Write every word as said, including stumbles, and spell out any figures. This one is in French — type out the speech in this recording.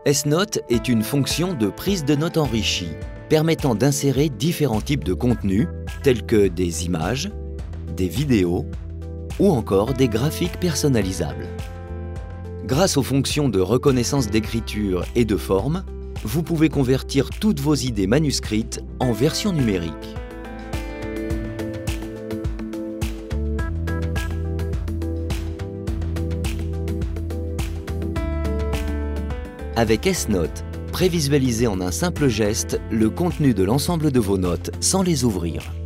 S-Note est une fonction de prise de notes enrichie, permettant d'insérer différents types de contenus tels que des images, des vidéos ou encore des graphiques personnalisables. Grâce aux fonctions de reconnaissance d'écriture et de forme, vous pouvez convertir toutes vos idées manuscrites en version numérique. Avec S-Note, prévisualisez en un simple geste le contenu de l'ensemble de vos notes sans les ouvrir.